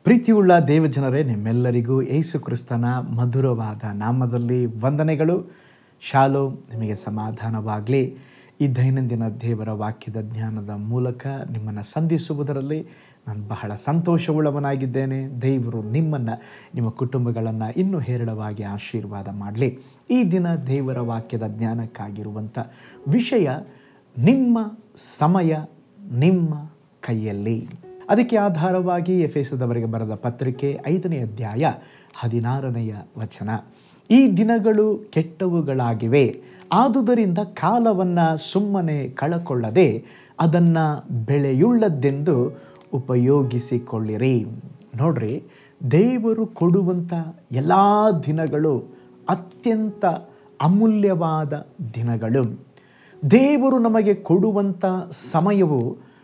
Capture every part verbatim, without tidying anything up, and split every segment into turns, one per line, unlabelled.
ಪ್ರೀತಿಯುಳ್ಳ ದೇವಜನರೇ, ನಿಮ್ಮೆಲ್ಲರಿಗೂ ಯೇಸು ಕ್ರಿಸ್ತನ ಮಧುರವಾದ ನಾಮದಲ್ಲಿ ವಂದನೆಗಳು. ಶಾಲೋಮ್, ನಿಮಗೆ ಸಮಾಧಾನವಾಗಲಿ. ಈ ದೈನಂದಿನ ದೇವರ ವಾಕ್ಯದ ಜ್ಞಾನದ ಮೂಲಕ ನಿಮ್ಮನ್ನು ಸಂಧಿಸುವುದರಲ್ಲಿ ನಾನು ಬಹಳ ಸಂತೋಷವುಳ್ಳವನಾಗಿದ್ದೇನೆ. ದೇವರು ನಿಮ್ಮನ್ನು, ನಿಮ್ಮ ಕುಟುಂಬಗಳನ್ನು ಇನ್ನೂ ಹೇರಳವಾಗಿ ಆಶೀರ್ವಾದ ಮಾಡಲಿ. ಈ ದಿನ ದೇವರ ವಾಕ್ಯದ ಜ್ಞಾನಕ್ಕಾಗಿರುವಂಥ ವಿಷಯ ನಿಮ್ಮ ಸಮಯ ನಿಮ್ಮ ಕೈಯಲ್ಲಿ. ಅದಕ್ಕೆ ಆಧಾರವಾಗಿ ಎಫೆಸದವರಿಗೆ ಬರೆದ ಪತ್ರಿಕೆ ಐದನೇ ಅಧ್ಯಾಯ ಹದಿನಾರನೆಯ ವಚನ, ಈ ದಿನಗಳು ಕೆಟ್ಟವುಗಳಾಗಿವೆ, ಆದುದರಿಂದ ಕಾಲವನ್ನು ಸುಮ್ಮನೆ ಕಳಕೊಳ್ಳದೆ ಅದನ್ನು ಬೆಳೆಯುಳ್ಳದ್ದೆಂದು ಉಪಯೋಗಿಸಿಕೊಳ್ಳಿರಿ. ನೋಡ್ರಿ, ದೇವರು ಕೊಡುವಂಥ ಎಲ್ಲ ದಿನಗಳು ಅತ್ಯಂತ ಅಮೂಲ್ಯವಾದ ದಿನಗಳು. ದೇವರು ನಮಗೆ ಕೊಡುವಂಥ ಸಮಯವು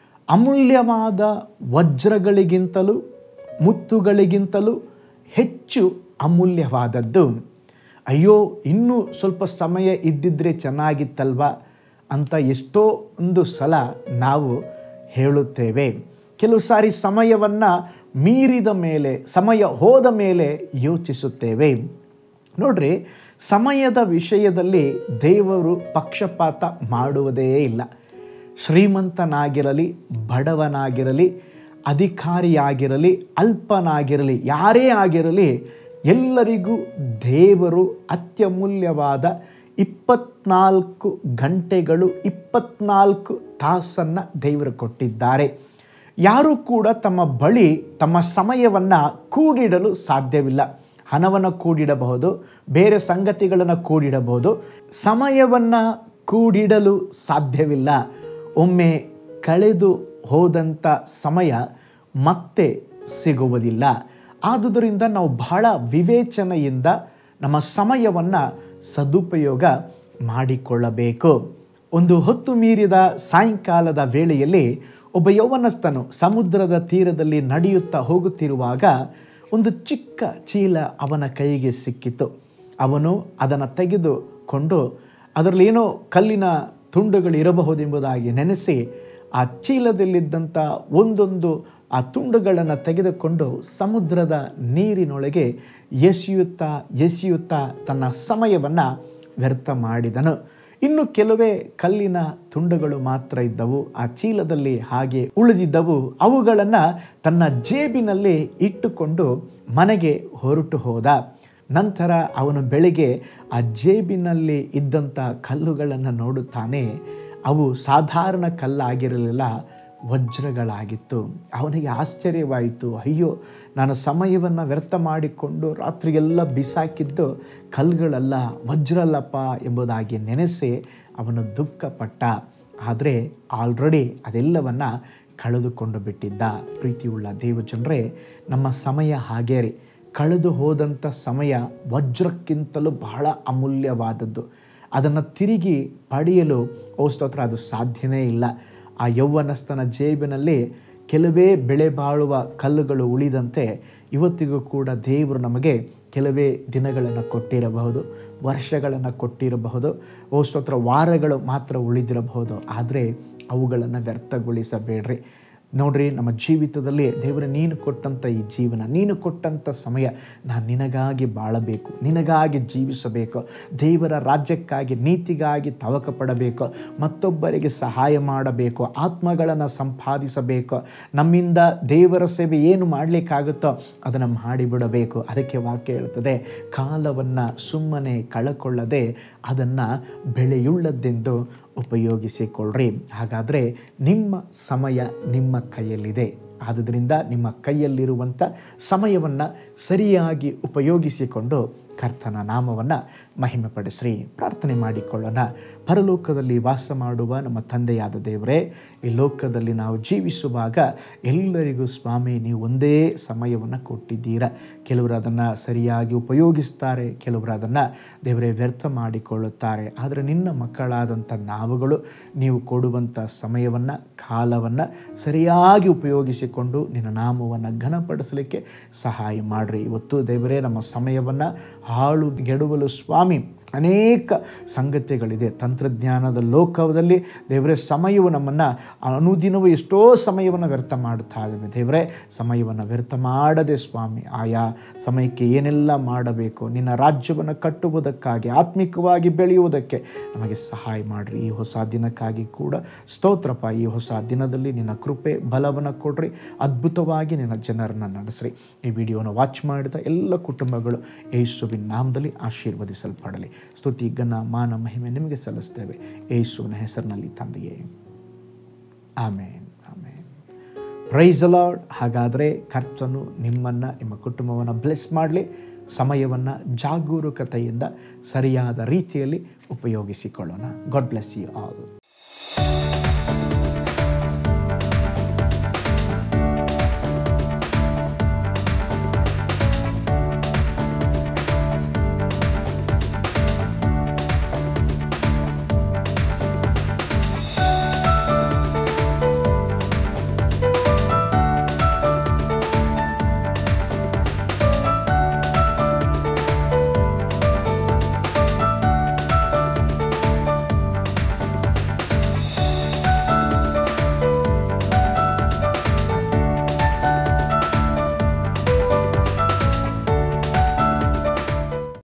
ಅಮೂಲ್ಯವಾದ ವಜ್ರಗಳಿಗಿಂತಲೂ ಮುತ್ತುಗಳಿಗಿಂತಲೂ ಹೆಚ್ಚು ಅಮೂಲ್ಯವಾದದ್ದು. ಅಯ್ಯೋ, ಇನ್ನೂ ಸ್ವಲ್ಪ ಸಮಯ ಇದ್ದಿದ್ರೆ ಚೆನ್ನಾಗಿತ್ತಲ್ವ ಅಂತ ಎಷ್ಟೋ ಒಂದು ಸಲ ನಾವು ಹೇಳುತ್ತೇವೆ. ಕೆಲವು ಸಾರಿ ಸಮಯವನ್ನು ಮೀರಿದ ಮೇಲೆ, ಸಮಯ ಹೋದ ಮೇಲೆ ಯೋಚಿಸುತ್ತೇವೆ. ನೋಡ್ರಿ, ಸಮಯದ ವಿಷಯದಲ್ಲಿ ದೇವರು ಪಕ್ಷಪಾತ ಮಾಡುವುದೇ ಇಲ್ಲ. ಶ್ರೀಮಂತನಾಗಿರಲಿ, ಬಡವನಾಗಿರಲಿ, ಅಧಿಕಾರಿಯಾಗಿರಲಿ, ಅಲ್ಪನಾಗಿರಲಿ, ಯಾರೇ ಆಗಿರಲಿ, ಎಲ್ಲರಿಗೂ ದೇವರು ಅತ್ಯಮೂಲ್ಯವಾದ ಇಪ್ಪತ್ನಾಲ್ಕು ಗಂಟೆಗಳು, ಇಪ್ಪತ್ನಾಲ್ಕು ತಾಸನ್ನು ದೇವರು ಕೊಟ್ಟಿದ್ದಾರೆ. ಯಾರೂ ಕೂಡ ತಮ್ಮ ಬಳಿ ತಮ್ಮ ಸಮಯವನ್ನು ಕೂಡಿಡಲು ಸಾಧ್ಯವಿಲ್ಲ. ಹಣವನ್ನು ಕೂಡಿಡಬಹುದು, ಬೇರೆ ಸಂಗತಿಗಳನ್ನು ಕೂಡಿಡಬಹುದು, ಸಮಯವನ್ನು ಕೂಡಿಡಲು ಸಾಧ್ಯವಿಲ್ಲ. ಒಮ್ಮೆ ಕಳೆದು ಹೋದಂಥ ಸಮಯ ಮತ್ತೆ ಸಿಗುವುದಿಲ್ಲ. ಆದುದರಿಂದ ನಾವು ಬಹಳ ವಿವೇಚನೆಯಿಂದ ನಮ್ಮ ಸಮಯವನ್ನು ಸದುಪಯೋಗ ಮಾಡಿಕೊಳ್ಳಬೇಕು. ಒಂದು ಹೊತ್ತು ಮೀರಿದ ಸಾಯಂಕಾಲದ ವೇಳೆಯಲ್ಲಿ ಒಬ್ಬ ಯೌವನಸ್ಥನು ಸಮುದ್ರದ ತೀರದಲ್ಲಿ ನಡೆಯುತ್ತಾ ಹೋಗುತ್ತಿರುವಾಗ ಒಂದು ಚಿಕ್ಕ ಚೀಲ ಅವನ ಕೈಗೆ ಸಿಕ್ಕಿತು. ಅವನು ಅದನ್ನು ತೆಗೆದುಕೊಂಡು ಅದರಲ್ಲಿ ಏನೋ ಕಲ್ಲಿನ ತುಂಡುಗಳು ಇರಬಹುದೆಂಬುದಾಗಿ ನೆನೆಸಿ ಆ ಚೀಲದಲ್ಲಿದ್ದಂಥ ಒಂದೊಂದು ಆ ತುಂಡುಗಳನ್ನು ತೆಗೆದುಕೊಂಡು ಸಮುದ್ರದ ನೀರಿನೊಳಗೆ ಎಸೆಯುತ್ತಾ ಎಸೆಯುತ್ತಾ ತನ್ನ ಸಮಯವನ್ನು ವ್ಯರ್ಥ ಮಾಡಿದನು. ಇನ್ನು ಕೆಲವೇ ಕಲ್ಲಿನ ತುಂಡುಗಳು ಮಾತ್ರ ಇದ್ದವು, ಆ ಚೀಲದಲ್ಲಿ ಹಾಗೆ ಉಳಿದಿದ್ದವು. ಅವುಗಳನ್ನು ತನ್ನ ಜೇಬಿನಲ್ಲಿ ಇಟ್ಟುಕೊಂಡು ಮನೆಗೆ ಹೊರಟು ಹೋದ. ನಂತರ ಅವನು ಬೆಳಿಗ್ಗೆ ಆ ಜೇಬಿನಲ್ಲಿ ಇದ್ದಂಥ ಕಲ್ಲುಗಳನ್ನು ನೋಡುತ್ತಾನೆ. ಅವು ಸಾಧಾರಣ ಕಲ್ಲಾಗಿರಲಿಲ್ಲ, ವಜ್ರಗಳಾಗಿತ್ತು. ಅವನಿಗೆ ಆಶ್ಚರ್ಯವಾಯಿತು. ಅಯ್ಯೋ, ನಾನು ಸಮಯವನ್ನು ವ್ಯರ್ಥ ಮಾಡಿಕೊಂಡು ರಾತ್ರಿಯೆಲ್ಲ ಬಿಸಾಕಿದ್ದು ಕಲ್ಲುಗಳಲ್ಲ, ವಜ್ರ ಅಲ್ಲಪ್ಪ ಎಂಬುದಾಗಿ ನೆನೆಸಿ ಅವನು ದುಃಖಪಟ್ಟ. ಆದರೆ ಆಲ್ರೆಡಿ ಅದೆಲ್ಲವನ್ನು ಕಳೆದುಕೊಂಡು ಬಿಟ್ಟಿದ್ದ. ಪ್ರೀತಿಯುಳ್ಳ ದೇವಜನರೇ, ನಮ್ಮ ಸಮಯ ಹಾಗೇ ರೀ. ಕಳೆದು ಹೋದಂಥ ಸಮಯ ವಜ್ರಕ್ಕಿಂತಲೂ ಬಹಳ ಅಮೂಲ್ಯವಾದದ್ದು. ಅದನ್ನು ತಿರುಗಿ ಪಡೆಯಲು ಓ ಸ್ತೋತ್ರ, ಅದು ಸಾಧ್ಯವೇ ಇಲ್ಲ. ಆ ಯೌವನಸ್ಥನ ಜೇಬಿನಲ್ಲಿ ಕೆಲವೇ ಬೆಲೆ ಬಾಳುವ ಕಲ್ಲುಗಳು ಉಳಿದಂತೆ ಇವತ್ತಿಗೂ ಕೂಡ ದೇವರು ನಮಗೆ ಕೆಲವೇ ದಿನಗಳನ್ನು ಕೊಟ್ಟಿರಬಹುದು, ವರ್ಷಗಳನ್ನು ಕೊಟ್ಟಿರಬಹುದು, ಓ ಸ್ತೋತ್ರ, ವಾರಗಳು ಮಾತ್ರ ಉಳಿದಿರಬಹುದು. ಆದರೆ ಅವುಗಳನ್ನು ವ್ಯರ್ಥಗೊಳಿಸಬೇಡ್ರಿ. ನೋಡ್ರಿ, ನಮ್ಮ ಜೀವಿತದಲ್ಲಿ ದೇವರು ನೀನು ಕೊಟ್ಟಂಥ ಈ ಜೀವನ, ನೀನು ಕೊಟ್ಟಂಥ ಸಮಯ, ನಾನು ನಿನಗಾಗಿ ಬಾಳಬೇಕು, ನಿನಗಾಗಿ ಜೀವಿಸಬೇಕು, ದೇವರ ರಾಜ್ಯಕ್ಕಾಗಿ, ನೀತಿಗಾಗಿ ತವಕ ಪಡಬೇಕು, ಮತ್ತೊಬ್ಬರಿಗೆ ಸಹಾಯ ಮಾಡಬೇಕು, ಆತ್ಮಗಳನ್ನು ಸಂಪಾದಿಸಬೇಕು. ನಮ್ಮಿಂದ ದೇವರ ಸೇವೆ ಏನು ಮಾಡಲಿಕ್ಕಾಗುತ್ತೋ ಅದನ್ನು ಮಾಡಿಬಿಡಬೇಕು. ಅದಕ್ಕೆ ವಾಕ್ಯ ಹೇಳ್ತದೆ, ಕಾಲವನ್ನು ಸುಮ್ಮನೆ ಕಳಕೊಳ್ಳದೆ ಅದನ್ನು ಬೆಳೆಯುಳ್ಳದ್ದೆಂದು ಉಪಯೋಗಿಸಿಕೊಳ್ಳ್ರಿ. ಹಾಗಾದರೆ ನಿಮ್ಮ ಸಮಯ ನಿಮ್ಮ ಕೈಯಲ್ಲಿದೆ. ಆದುದರಿಂದ ನಿಮ್ಮ ಕೈಯಲ್ಲಿರುವಂಥ ಸಮಯವನ್ನು ಸರಿಯಾಗಿ ಉಪಯೋಗಿಸಿಕೊಂಡು ಕರ್ತನ ನಾಮವನ್ನು ಮಹಿಮೆಪಡಿಸ್ರಿ. ಪ್ರಾರ್ಥನೆ ಮಾಡಿಕೊಳ್ಳೋಣ. ಪರಲೋಕದಲ್ಲಿ ವಾಸ ಮಾಡುವ ನಮ್ಮ ತಂದೆಯಾದ ದೇವರೇ, ಈ ಲೋಕದಲ್ಲಿ ನಾವು ಜೀವಿಸುವಾಗ ಎಲ್ಲರಿಗೂ ಸ್ವಾಮಿ ನೀವು ಒಂದೇ ಸಮಯವನ್ನು ಕೊಟ್ಟಿದ್ದೀರಾ. ಕೆಲವರು ಅದನ್ನು ಸರಿಯಾಗಿ ಉಪಯೋಗಿಸ್ತಾರೆ, ಕೆಲವರು ಅದನ್ನು ದೇವರೇ ವ್ಯರ್ಥ ಮಾಡಿಕೊಳ್ಳುತ್ತಾರೆ. ಆದರೆ ನಿನ್ನ ಮಕ್ಕಳಾದಂಥ ನಾವುಗಳು ನೀವು ಕೊಡುವಂಥ ಸಮಯವನ್ನು, ಕಾಲವನ್ನು ಸರಿಯಾಗಿ ಉಪಯೋಗಿಸಿಕೊಂಡು ನಿನ್ನ ನಾಮವನ್ನು ಘನಪಡಿಸಲಿಕ್ಕೆ ಸಹಾಯ ಮಾಡಿರಿ. ಇವತ್ತು ದೇವರೇ, ನಮ್ಮ ಸಮಯವನ್ನು ಹಾಳು ಗೆಡುವಲು ಸ್ವಾಮಿ ಅನೇಕ ಸಂಗತಿಗಳಿದೆ. ತಂತ್ರಜ್ಞಾನದ ಲೋಕದಲ್ಲಿ ದೇವರೇ ಸಮಯವು ನಮ್ಮನ್ನು ಅನುದಿನವೂ ಎಷ್ಟೋ ಸಮಯವನ್ನು ವ್ಯರ್ಥ ಮಾಡ್ತಾ ಇದ್ದೇವೆ. ದೇವರೇ ಸಮಯವನ್ನು ವ್ಯರ್ಥ ಮಾಡದೆ ಸ್ವಾಮಿ, ಆಯಾ ಸಮಯಕ್ಕೆ ಏನೆಲ್ಲ ಮಾಡಬೇಕು ನಿನ್ನ ರಾಜ್ಯವನ್ನು ಕಟ್ಟುವುದಕ್ಕಾಗಿ, ಆತ್ಮಿಕವಾಗಿ ಬೆಳೆಯುವುದಕ್ಕೆ ನಮಗೆ ಸಹಾಯ ಮಾಡಿರಿ. ಈ ಹೊಸ ದಿನಕ್ಕಾಗಿ ಕೂಡ ಸ್ತೋತ್ರಪ್ಪ. ಈ ಹೊಸ ದಿನದಲ್ಲಿ ನಿನ್ನ ಕೃಪೆ ಬಲವನ್ನು ಕೊಡ್ರಿ, ಅದ್ಭುತವಾಗಿ ನಿನ್ನ ಜನರನ್ನು ನಡೆಸ್ರಿ. ಈ ವಿಡಿಯೋನ ವಾಚ್ ಮಾಡಿದ ಎಲ್ಲ ಕುಟುಂಬಗಳು ಯೇಸುವಿನ ನಾಮದಲ್ಲಿ ಆಶೀರ್ವದಿಸಲ್ಪಡಲಿ. ಸ್ತುತಿ, ಘನ, ಮಾನ, ಮಹಿಮೆ ನಿಮಗೆ ಸಲ್ಲಿಸ್ತೇವೆ ಯೇಸುವಿನ ಹೆಸರಿನಲ್ಲಿ ತಂದೆಯೇ, amen, amen. Praise the lord. ಹಾಗಾದರೆ ಕರ್ತನು ನಿಮ್ಮನ್ನು, ನಿಮ್ಮ ಕುಟುಂಬವನ್ನು ಬ್ಲೆಸ್ ಮಾಡಲಿ. ಸಮಯವನ್ನು ಜಾಗರೂಕತೆಯಿಂದ ಸರಿಯಾದ ರೀತಿಯಲ್ಲಿ ಉಪಯೋಗಿಸಿಕೊಳ್ಳೋಣ. God bless you all.